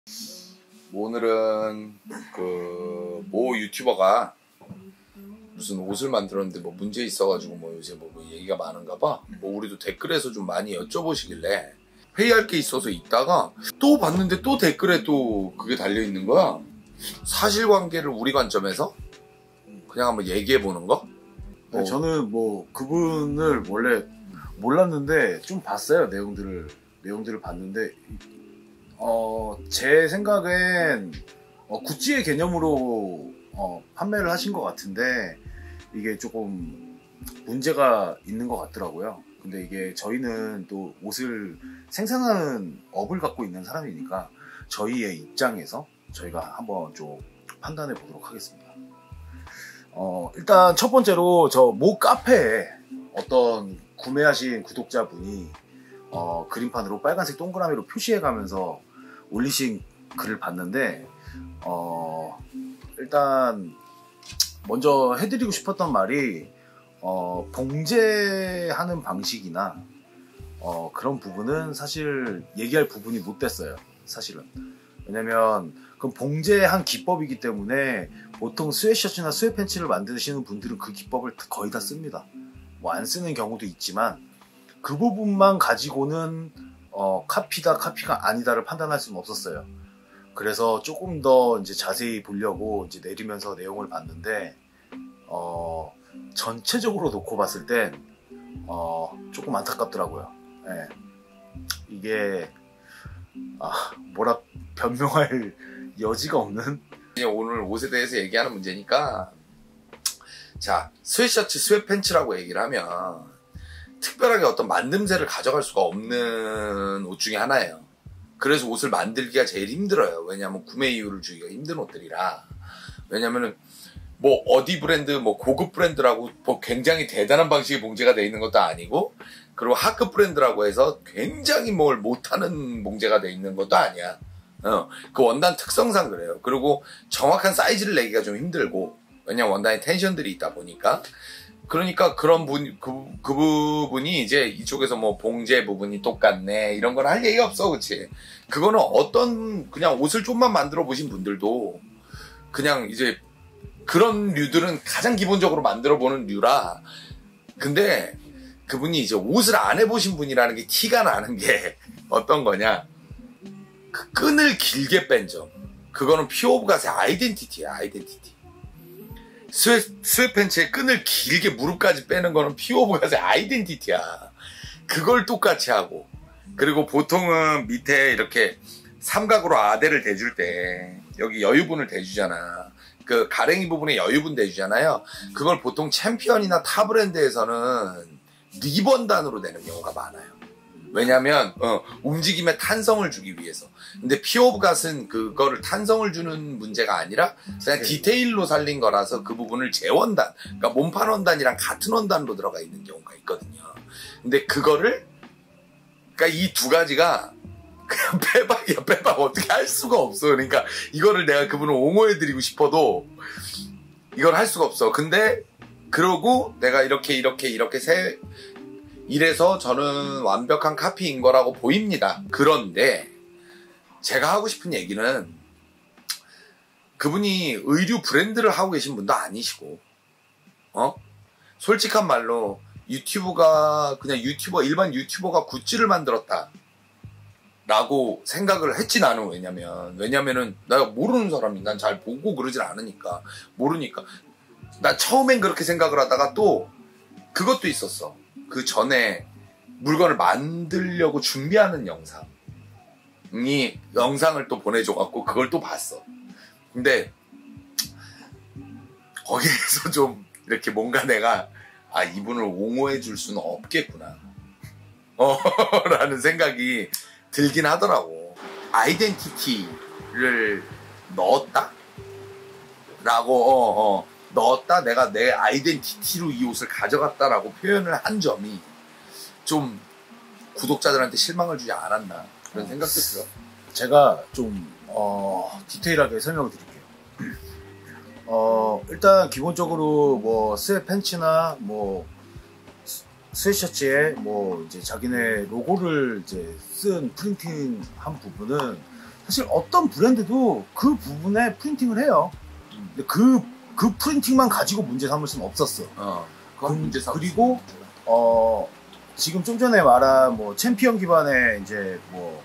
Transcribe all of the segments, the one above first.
오늘은 모 유튜버가 무슨 옷을 만들었는데 뭐 문제 있어가지고 뭐 요새 뭐 얘기가 많은가 봐. 뭐 우리도 댓글에서 좀 많이 여쭤보시길래 회의할 게 있어서 있다가 또 봤는데 또 댓글에 또 그게 달려있는 거야. 사실관계를 우리 관점에서 그냥 한번 얘기해보는 거? 네, 저는 뭐 그분을 원래 몰랐는데 좀 봤어요. 내용들을 봤는데 제 생각엔 구찌의 개념으로 판매를 하신 것 같은데 이게 조금 문제가 있는 것 같더라고요. 근데 이게 저희는 또 옷을 생산하는 업을 갖고 있는 사람이니까 저희의 입장에서 저희가 한번 좀 판단해 보도록 하겠습니다. 일단 첫 번째로 저 모 카페에 어떤 구매하신 구독자분이 그림판으로 빨간색 동그라미로 표시해 가면서 올리신 글을 봤는데 일단 먼저 해드리고 싶었던 말이 봉제하는 방식이나 그런 부분은 사실 얘기할 부분이 못 됐어요. 사실은. 왜냐면 그건 봉제한 기법이기 때문에 보통 스웨셔츠나 스웨팬츠를 만드시는 분들은 그 기법을 거의 다 씁니다. 뭐 안 쓰는 경우도 있지만 그 부분만 가지고는 카피다 카피가 아니다를 판단할 수는 없었어요. 그래서 조금 더 이제 자세히 보려고 이제 내리면서 내용을 봤는데 전체적으로 놓고 봤을 땐 조금 안타깝더라고요. 네. 이게 뭐라 변명할 여지가 없는. 오늘 옷에 대해서 얘기하는 문제니까, 자, 스웨셔츠, 스웨팬츠라고 얘기를 하면 특별하게 어떤 만듦새를 가져갈 수가 없는 옷 중에 하나예요. 그래서 옷을 만들기가 제일 힘들어요. 왜냐하면 구매 이유를 주기가 힘든 옷들이라. 왜냐면은 뭐 어디 브랜드, 뭐 고급 브랜드라고 뭐 굉장히 대단한 방식의 봉제가 되어 있는 것도 아니고, 그리고 하급 브랜드라고 해서 굉장히 뭘 못하는 봉제가 되어 있는 것도 아니야. 그 원단 특성상 그래요. 그리고 정확한 사이즈를 내기가 좀 힘들고, 왜냐면 원단에 텐션들이 있다 보니까. 그러니까 그런 그 부분이 이제 이쪽에서 뭐 봉제 부분이 똑같네 이런 건 할 얘기가 없어. 그치? 그거는 어떤 그냥 옷을 좀만 만들어 보신 분들도 그냥 이제 그런 류들은 가장 기본적으로 만들어 보는 류라. 근데 그분이 이제 옷을 안 해보신 분이라는 게 티가 나는 게 어떤 거냐, 그 끈을 길게 뺀 점. 그거는 피오브갓의 아이덴티티야. 아이덴티티. 스웨팬츠의 끈을 길게 무릎까지 빼는 거는 피오브갓의 아이덴티티야. 그걸 똑같이 하고, 그리고 보통은 밑에 이렇게 삼각으로 아대를 대줄 때 여기 여유분을 대주잖아. 그 가랭이 부분에 여유분 대주잖아요. 그걸 보통 챔피언이나 타 브랜드에서는 리번단으로 내는 경우가 많아요. 왜냐면 움직임에 탄성을 주기 위해서. 근데 피오브갓은 그거를 탄성을 주는 문제가 아니라 그냥 디테일로 살린 거라서 그 부분을 재원단, 그러니까 몸판 원단이랑 같은 원단으로 들어가 있는 경우가 있거든요. 근데 그거를, 그러니까 이 두 가지가 그냥 빼박이야. 빼박. 어떻게 할 수가 없어. 그러니까 이거를 내가 그분을 옹호해드리고 싶어도 이걸 할 수가 없어. 근데 그러고 내가 이렇게 이래서 저는 완벽한 카피인 거라고 보입니다. 그런데 제가 하고 싶은 얘기는, 그분이 의류 브랜드를 하고 계신 분도 아니시고, 솔직한 말로 유튜브가 그냥 일반 유튜버가 굿즈를 만들었다 라고 생각을 했지. 나는. 왜냐면은 내가 모르는 사람이, 난 잘 보고 그러질 않으니까 모르니까. 나 처음엔 그렇게 생각을 하다가 또 그것도 있었어. 그 전에 물건을 만들려고 준비하는 영상을 또 보내줘갖고 그걸 또 봤어. 근데 거기에서 좀 이렇게 뭔가 내가 이분을 옹호해 줄 수는 없겠구나 라는 생각이 들긴 하더라고. 아이덴티티를 넣었다? 라고 넣었다? 내가 내 아이덴티티로 이 옷을 가져갔다라고 표현을 한 점이 좀 구독자들한테 실망을 주지 않았나, 그런 생각도 들어. 제가 좀 디테일하게 설명을 드릴게요. 일단 기본적으로 뭐 스웨팬츠나 뭐 스웨셔츠에 뭐 이제 자기네 로고를 이제 쓴 프린팅한 부분은 사실 어떤 브랜드도 그 부분에 프린팅을 해요. 근데 그 프린팅만 가지고 문제 삼을 수는 없었어. 그건 문제 삼을 그리고 지금 좀 전에 말한 뭐 챔피언 기반의 이제 뭐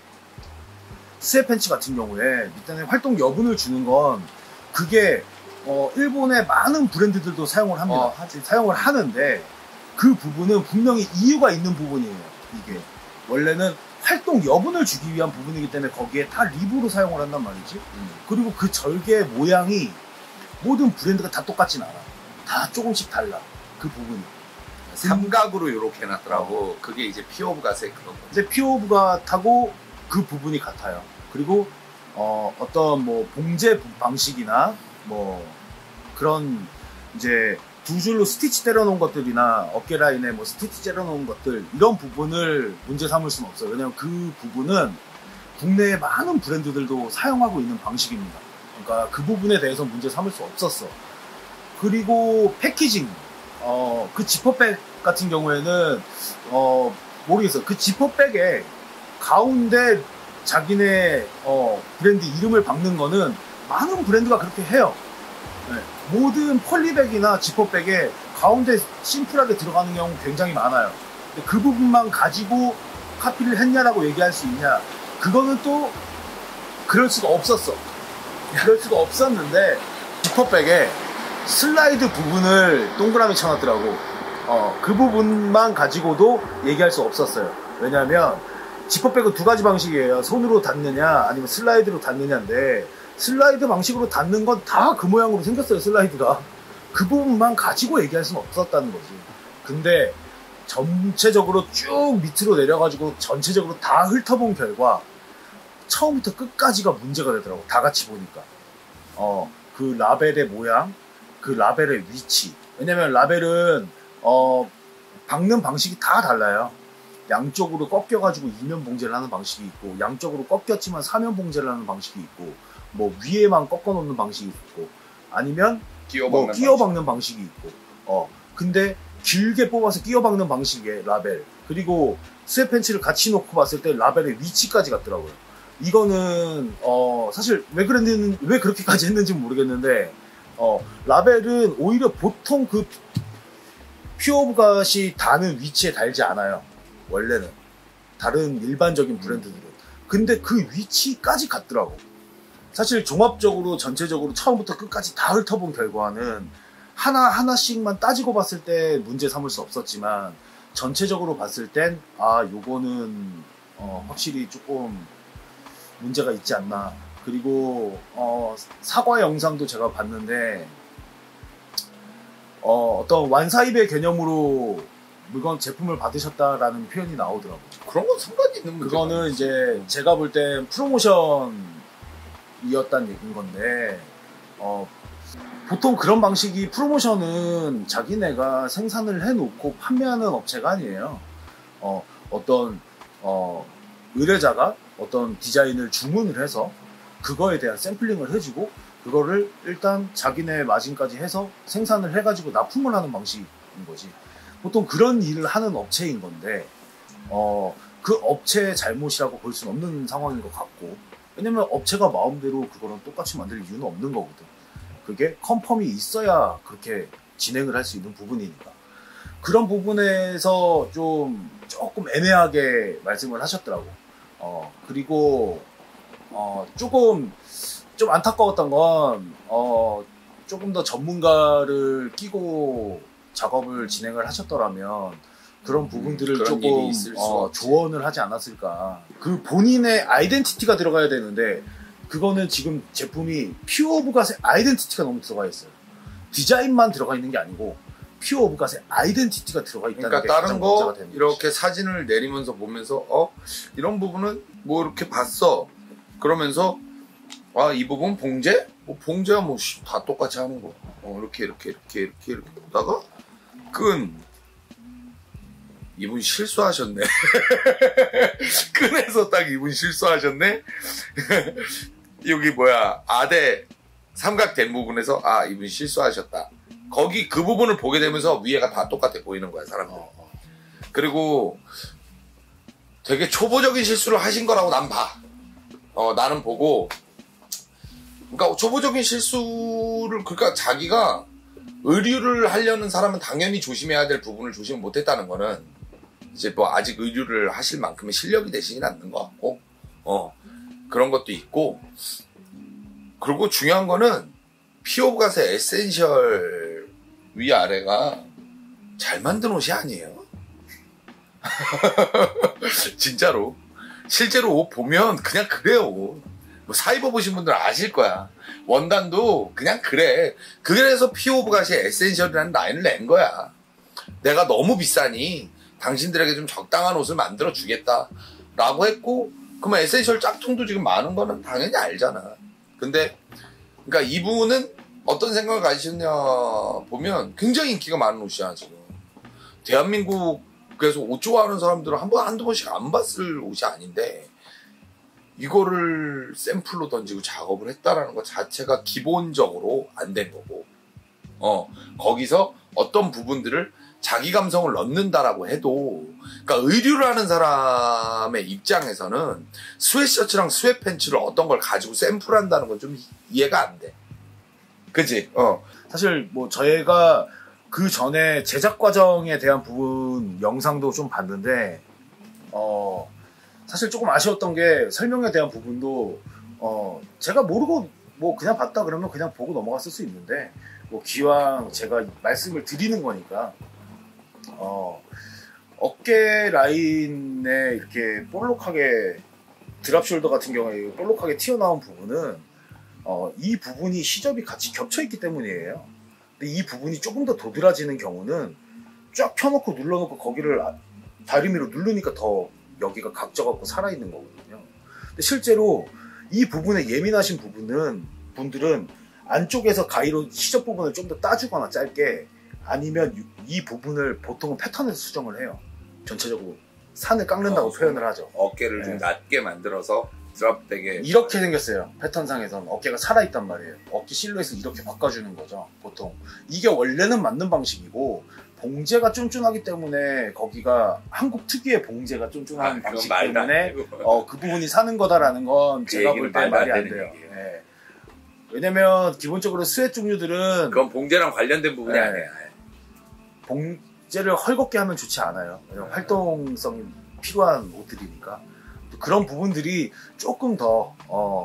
스웨 팬츠 같은 경우에 밑단에 활동 여분을 주는 건 그게 일본의 많은 브랜드들도 사용을 합니다. 사용을 하는데 그 부분은 분명히 이유가 있는 부분이에요. 이게 원래는 활동 여분을 주기 위한 부분이기 때문에 거기에 다 리브로 사용을 한단 말이지. 그리고 그 절개 모양이 모든 브랜드가 다 똑같진 않아. 다 조금씩 달라. 그 부분이. 삼각으로 이렇게 해놨더라고. 그게 이제 피어 오브 갓의 그런 거. 이제 피어 오브 갓하고 그 부분이 같아요. 그리고 어떤 뭐 봉제 방식이나 뭐 그런 이제 두 줄로 스티치 때려놓은 것들이나 어깨 라인에 뭐 스티치 때려놓은 것들 이런 부분을 문제 삼을 수는 없어요. 왜냐하면 그 부분은 국내의 많은 브랜드들도 사용하고 있는 방식입니다. 그러니까 그 부분에 대해서 문제 삼을 수 없었어. 그리고 패키징, 그 지퍼백 같은 경우에는 모르겠어요. 그 지퍼백에 가운데 자기네 브랜드 이름을 박는 거는 많은 브랜드가 그렇게 해요. 네. 모든 폴리백이나 지퍼백에 가운데 심플하게 들어가는 경우 굉장히 많아요. 근데 그 부분만 가지고 카피를 했냐라고 얘기할 수 있냐? 그거는 또 그럴 수가 없었어. 그럴 수가 없었는데 지퍼백에 슬라이드 부분을 동그라미 쳐놨더라고. 그 부분만 가지고도 얘기할 수 없었어요. 왜냐하면 지퍼백은 두 가지 방식이에요. 손으로 닿느냐 아니면 슬라이드로 닿느냐인데 슬라이드 방식으로 닿는 건 다 그 모양으로 생겼어요. 슬라이드가. 그 부분만 가지고 얘기할 수는 없었다는 거지. 근데 전체적으로 쭉 밑으로 내려가지고 전체적으로 다 훑어본 결과 처음부터 끝까지가 문제가 되더라고. 다 같이 보니까. 그 라벨의 모양, 그 라벨의 위치. 왜냐면 라벨은 박는 방식이 다 달라요. 양쪽으로 꺾여가지고 이면 봉제를 하는 방식이 있고, 양쪽으로 꺾였지만 사면 봉제를 하는 방식이 있고, 뭐 위에만 꺾어 놓는 방식이 있고, 아니면 끼워 박는 방식이 있고. 근데 길게 뽑아서 끼워 박는 방식의 라벨, 그리고 스웨 팬츠를 같이 놓고 봤을 때 라벨의 위치까지 같더라고요. 이거는 사실 왜 그렇게까지 했는지는 모르겠는데, 라벨은 오히려 보통 그 피어 오브 갓이 다는 위치에 달지 않아요. 원래는 다른 일반적인 브랜드들은. 근데 그 위치까지 같더라고. 사실 종합적으로 전체적으로 처음부터 끝까지 다 훑어본 결과는 하나씩만 따지고 봤을 때 문제 삼을 수 없었지만, 전체적으로 봤을 땐 요거는 확실히 조금 문제가 있지 않나. 그리고 사과 영상도 제가 봤는데 어떤 완사입의 개념으로 물건 제품을 받으셨다라는 표현이 나오더라고요. 그런 건 상관이 있는 문제가 그거는 아니지. 이제 제가 볼 땐 프로모션이었다는 얘기인 건데, 보통 그런 방식이, 프로모션은 자기네가 생산을 해놓고 판매하는 업체가 아니에요. 어떤 의뢰자가 어떤 디자인을 주문을 해서 그거에 대한 샘플링을 해주고 그거를 일단 자기네 마진까지 해서 생산을 해가지고 납품을 하는 방식인 거지. 보통 그런 일을 하는 업체인 건데, 그 업체의 잘못이라고 볼 수는 없는 상황인 것 같고, 왜냐면 업체가 마음대로 그거랑 똑같이 만들 이유는 없는 거거든. 그게 컨펌이 있어야 그렇게 진행을 할 수 있는 부분이니까. 그런 부분에서 조금 애매하게 말씀을 하셨더라고. 그리고 조금 좀 안타까웠던 건 조금 더 전문가를 끼고 작업을 진행을 하셨더라면 그런 부분들을 그런 일이 있을 수 없지. 조언을 하지 않았을까. 그 본인의 아이덴티티가 들어가야 되는데, 그거는 지금 제품이 피어 오브 갓의 아이덴티티가 너무 들어가 있어요. 디자인만 들어가 있는 게 아니고 피어 오브 갓의 아이덴티티가 들어가 있다는 그러니까 게 다른 가장 거 문제가 되는 거지. 이렇게 사진을 내리면서 보면서 이런 부분은 뭐 이렇게 봤어. 그러면서 이 부분 봉제? 뭐 봉제야 뭐 다 똑같이 하는 거. 이렇게 보다가 이분 실수하셨네. 끈에서 딱 이분 실수하셨네. 여기 아대 삼각된 부분에서 이분 실수하셨다. 거기 그 부분을 보게 되면서 위에가 다 똑같아 보이는 거야, 사람들. 그리고 되게 초보적인 실수를 하신 거라고 난 봐. 나는 보고, 그러니까 초보적인 실수를, 그러니까 자기가 의류를 하려는 사람은 당연히 조심해야 될 부분을 조심 못했다는 거는 이제 뭐 아직 의류를 하실 만큼의 실력이 되시진 않는 것 같고, 그런 것도 있고, 그리고 중요한 거는 피오브갓의 에센셜 위아래가 잘 만든 옷이 아니에요. 진짜로. 실제로 옷 보면 그냥 그래요. 뭐 사입어보신 분들은 아실 거야. 원단도 그냥 그래. 그래서 피오브갓이 에센셜이라는 라인을 낸 거야. 내가 너무 비싸니 당신들에게 좀 적당한 옷을 만들어 주겠다 라고 했고, 그러면 에센셜 짝퉁도 지금 많은 거는 당연히 알잖아. 근데 그러니까 이분은 어떤 생각을 가지셨냐 보면 굉장히 인기가 많은 옷이야. 지금 대한민국에서 옷 좋아하는 사람들은 한두 번씩 안 봤을 옷이 아닌데, 이거를 샘플로 던지고 작업을 했다라는 것 자체가 기본적으로 안 된 거고, 거기서 어떤 부분들을 자기 감성을 넣는다라고 해도, 그러니까 의류를 하는 사람의 입장에서는 스웨트셔츠랑 스웨트팬츠를 어떤 걸 가지고 샘플한다는 건 좀 이해가 안 돼. 그치? 사실 뭐 저희가 그 전에 제작 과정에 대한 부분 영상도 좀 봤는데, 사실 조금 아쉬웠던 게 설명에 대한 부분도 제가 모르고 뭐 그냥 봤다 그러면 그냥 보고 넘어갔을 수 있는데, 뭐 기왕 제가 말씀을 드리는 거니까 어깨 라인에 이렇게 볼록하게 드랍숄더 같은 경우에 볼록하게 튀어나온 부분은 이 부분이 시접이 같이 겹쳐 있기 때문이에요. 근데 이 부분이 조금 더 도드라지는 경우는 쫙 펴놓고 눌러놓고 거기를 다리미로 누르니까 더 여기가 각져갖고 살아있는 거거든요. 근데 실제로 이 부분에 예민하신 분들은 안쪽에서 가위로 시접 부분을 좀 더 따주거나 짧게, 아니면 이 부분을 보통은 패턴에서 수정을 해요. 전체적으로 산을 깎는다고 표현을 하죠. 어깨를 좀 낮게 만들어서 드랍되게 이렇게 생겼어요. 패턴상에서는 어깨가 살아있단 말이에요. 어깨 실루엣을 이렇게 바꿔주는 거죠. 보통 이게 원래는 맞는 방식이고, 봉제가 쫀쫀하기 때문에 거기가 한국 특유의 봉제가 쫀쫀한 방식 때문에 그 부분이 사는 거다라는 건 제가 볼 때 말이 안 돼요. 네. 왜냐면 기본적으로 스웨트 종류들은 그건 봉제랑 관련된 부분이 아니에요. 봉제를 헐겁게 하면 좋지 않아요. 왜냐면 활동성이 필요한 옷들이니까. 그런 부분들이 조금 더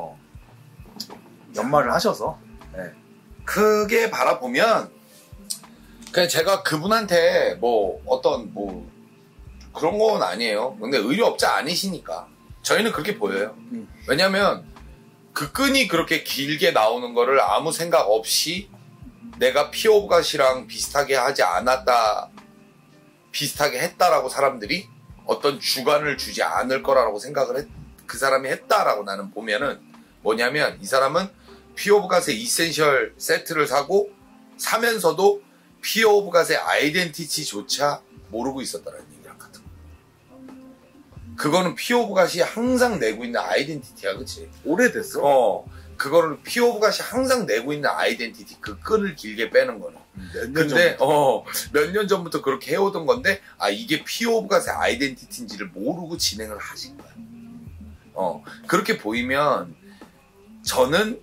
연마를 하셔서 크게 바라보면 그냥 제가 그분한테 뭐 어떤 뭐 그런 건 아니에요. 근데 의류업자 아니시니까 저희는 그렇게 보여요. 왜냐면 그 끈이 그렇게 길게 나오는 거를 아무 생각 없이 내가 피오브갓이랑 비슷하게 하지 않았다, 비슷하게 했다라고 사람들이 어떤 주관을 주지 않을 거라고 생각을 그 사람이 했다라고 나는 보면은 뭐냐면, 이 사람은 피오브갓의 이센셜 세트를 사면서도 피오브갓의 아이덴티티조차 모르고 있었다는 얘기랑 같은 거. 그거는 피오브갓이 항상 내고 있는 아이덴티티야, 그치? 오래됐어? 그거를 피오브갓이 항상 내고 있는 아이덴티티, 그 끈을 길게 빼는 거는. 근데 몇 년 전부터 그렇게 해오던 건데, 이게 피오브갓의 아이덴티티인지를 모르고 진행을 하신 거야. 그렇게 보이면 저는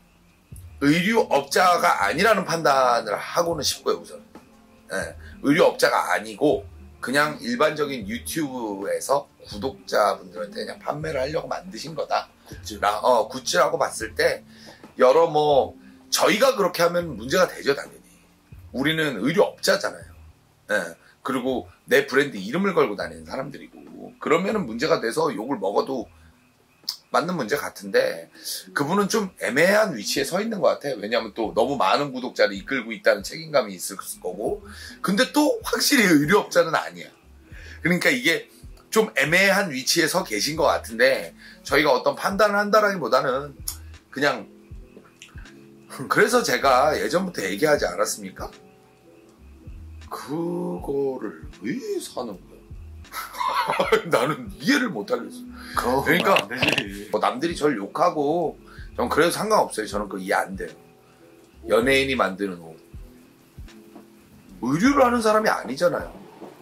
의류업자가 아니라는 판단을 하고는 싶고요, 우선. 의류업자가 아니고 그냥 일반적인 유튜브에서 구독자분들한테 그냥 판매를 하려고 만드신 거다. 굿즈라고 봤을 때, 여러 저희가 그렇게 하면 문제가 되죠, 당연히. 우리는 의류업자잖아요. 그리고 내 브랜드 이름을 걸고 다니는 사람들이고, 그러면은 문제가 돼서 욕을 먹어도 맞는 문제 같은데, 그분은 좀 애매한 위치에 서 있는 것 같아요. 왜냐하면 또 너무 많은 구독자를 이끌고 있다는 책임감이 있을 거고, 근데 또 확실히 의류업자는 아니야. 그러니까 이게 좀 애매한 위치에 서 계신 것 같은데, 저희가 어떤 판단을 한다라기보다는 그냥, 그래서 제가 예전부터 얘기하지 않았습니까? 그거를 왜 사는 거야? 나는 이해를 못하겠어. 그러니까 남들이 저를 욕하고 전 그래도 상관없어요. 저는 그거 이해 안 돼요. 연예인이 만드는 옷, 의류를 하는 사람이 아니잖아요.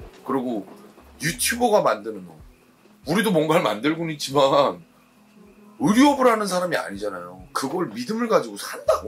그리고 유튜버가 만드는 옷, 우리도 뭔가를 만들고는 있지만 의료업을 하는 사람이 아니잖아요. 그걸 믿음을 가지고 산다고.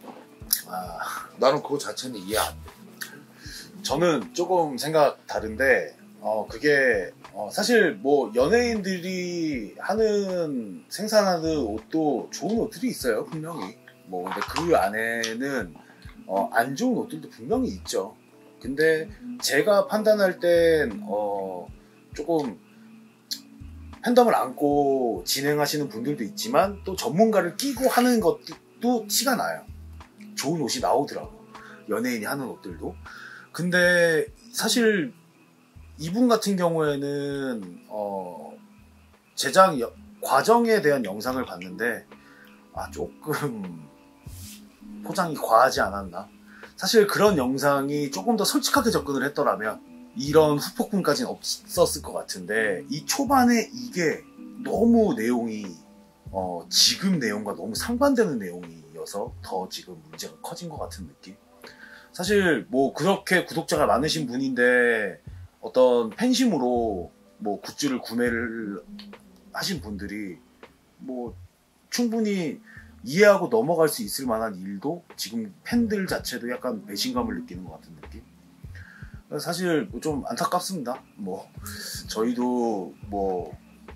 나는 그거 자체는 이해 안 돼. 저는 조금 생각 다른데, 그게, 사실 뭐 연예인들이 생산하는 옷도 좋은 옷들이 있어요, 분명히. 뭐, 근데 그 안에는, 안 좋은 옷들도 분명히 있죠. 근데 제가 판단할 땐, 조금, 팬덤을 안고 진행하시는 분들도 있지만, 또 전문가를 끼고 하는 것도 티가 나요. 좋은 옷이 나오더라고. 연예인이 하는 옷들도. 근데 사실 이분 같은 경우에는 제작 과정에 대한 영상을 봤는데 조금 포장이 과하지 않았나. 사실 그런 영상이 조금 더 솔직하게 접근을 했더라면 이런 후폭풍까지는 없었을 것 같은데, 이 초반에 이게 너무 내용이 지금 내용과 너무 상반되는 내용이어서 더 지금 문제가 커진 것 같은 느낌. 사실 뭐 그렇게 구독자가 많으신 분인데 어떤 팬심으로 뭐 굿즈를 구매를 하신 분들이 뭐 충분히 이해하고 넘어갈 수 있을 만한 일도 지금 팬들 자체도 약간 배신감을 느끼는 것 같은 느낌. 사실 좀 안타깝습니다. 뭐 저희도 뭐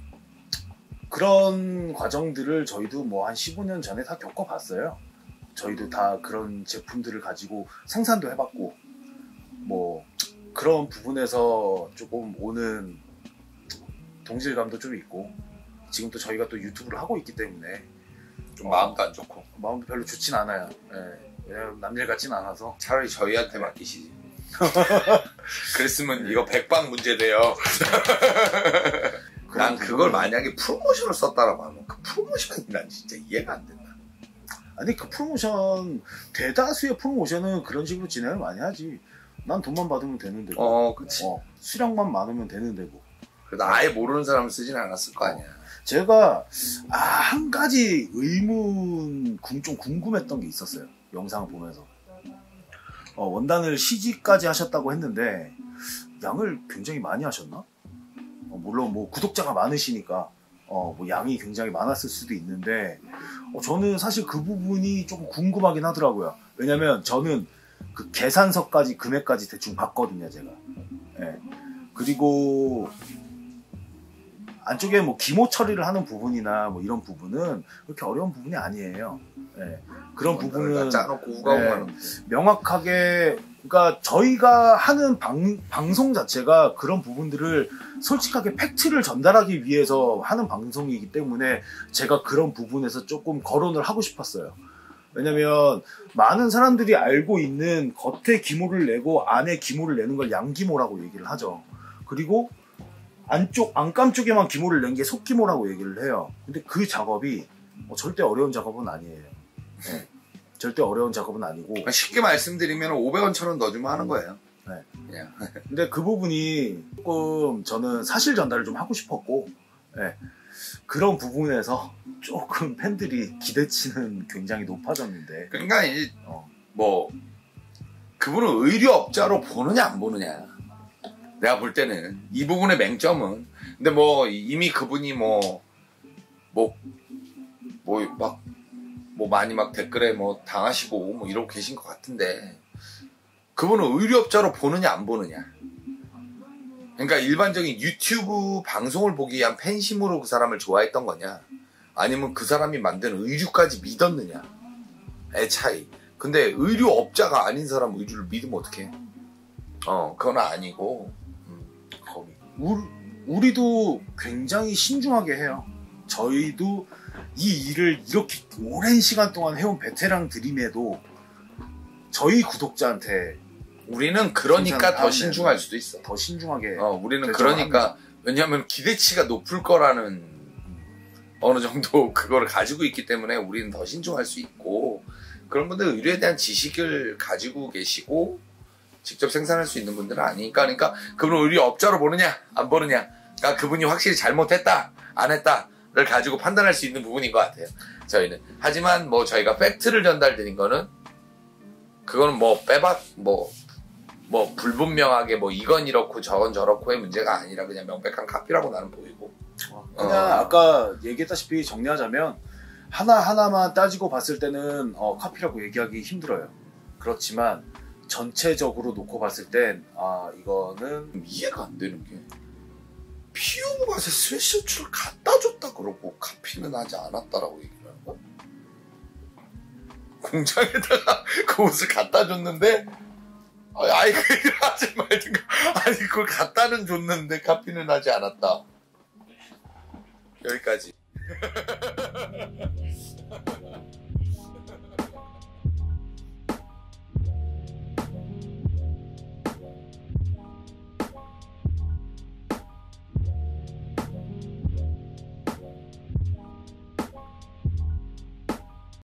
그런 과정들을 저희도 뭐 한 15년 전에 다 겪어봤어요. 저희도 다 그런 제품들을 가지고 생산도 해봤고, 뭐 그런 부분에서 조금 오는 동질감도 좀 있고, 지금 또 저희가 또 유튜브를 하고 있기 때문에 좀 마음도 안 좋고. 마음도 별로 좋진 않아요. 예. 왜냐면 남일 같진 않아서. 차라리 저희한테 맡기시지. 그랬으면 이거 백방 문제돼요. 난 그걸 만약에 프로모션을 썼다라고 하면 그 프로모션이 난 진짜 이해가 안 된다. 아니 그 프로모션, 대다수의 프로모션은 그런 식으로 진행을 많이 하지. 난 돈만 받으면 되는데. 그치. 수량만 많으면 되는데 뭐. 그래도 아예 모르는 사람을 쓰진 않았을 거 아니야. 제가 한 가지 좀 궁금했던 게 있었어요. 영상을 보면서. 원단을 CG까지 하셨다고 했는데 양을 굉장히 많이 하셨나? 물론 뭐 구독자가 많으시니까 뭐 양이 굉장히 많았을 수도 있는데, 저는 사실 그 부분이 조금 궁금하긴 하더라고요. 왜냐면 저는 그 계산서까지 금액까지 대충 봤거든요, 제가. 예. 그리고 안쪽에 뭐 기모 처리를 하는 부분이나 뭐 이런 부분은 그렇게 어려운 부분이 아니에요. 예. 그런 부분은 짜놓고 우가우가는 명확하게, 그러니까 저희가 하는 방송 자체가 그런 부분들을 솔직하게 팩트를 전달하기 위해서 하는 방송이기 때문에 제가 그런 부분에서 조금 거론을 하고 싶었어요. 왜냐면 많은 사람들이 알고 있는 겉에 기모를 내고 안에 기모를 내는 걸 양기모라고 얘기를 하죠. 그리고 안감 쪽에만 기모를 낸 게 속기모라고 얘기를 해요. 근데 그 작업이 절대 어려운 작업은 아니에요. 네. 절대 어려운 작업은 아니고. 쉽게 말씀드리면 500원 1000원 넣어주면 하는 거예요. 네. 그냥. 근데 그 부분이 조금 저는 사실 전달을 좀 하고 싶었고, 네. 그런 부분에서 조금 팬들이 기대치는 굉장히 높아졌는데. 그러니까 이제 뭐 그분은 의료업자로 보느냐 안 보느냐. 내가 볼 때는 이 부분의 맹점은, 근데 뭐 이미 그분이 많이 막 댓글에 뭐 당하시고 뭐 이러고 계신 것 같은데, 그분은 의료업자로 보느냐 안 보느냐. 그러니까 일반적인 유튜브 방송을 보기 위한 팬심으로 그 사람을 좋아했던 거냐, 아니면 그 사람이 만든 의류까지 믿었느냐의 차이. 근데 의료업자가 아닌 사람 의류를 믿으면 어떡해. 그건 아니고. 우리도 굉장히 신중하게 해요. 저희도 이 일을 이렇게 오랜 시간 동안 해온 베테랑들임에도 저희 구독자한테 우리는 그러니까 더 신중할 수도 있어. 더 신중하게. 우리는 그러니까, 왜냐하면 기대치가 높을 거라는 어느 정도 그거를 가지고 있기 때문에 우리는 더 신중할 수 있고, 그런 분들 의료에 대한 지식을 가지고 계시고 직접 생산할 수 있는 분들은 아니니까. 그러니까 그분은 의료업자로 보느냐 안 보느냐, 그러니까 그분이 확실히 잘못했다 안 했다를 가지고 판단할 수 있는 부분인 것 같아요, 저희는. 하지만 뭐 저희가 팩트를 전달드린 거는, 그거는 뭐 빼박 뭐 불분명하게 뭐 이건 이렇고 저건 저렇고의 문제가 아니라 그냥 명백한 카피라고 나는 보이고. 그냥 아까 얘기했다시피 정리하자면 하나하나만 따지고 봤을 때는 카피라고 얘기하기 힘들어요. 그렇지만 전체적으로 놓고 봤을 땐 이거는 이해가 안 되는 게 피우고 가서 스웨셔츠를 갖다 줬다 그러고 카피는 하지 않았다라고 얘기를 하는 거야? 공장에다가 그 옷을 갖다 줬는데 아이 그 얘기를 하지 말든가 아니 그걸 갖다는 줬는데 카피는 하지 않았다. 여기까지.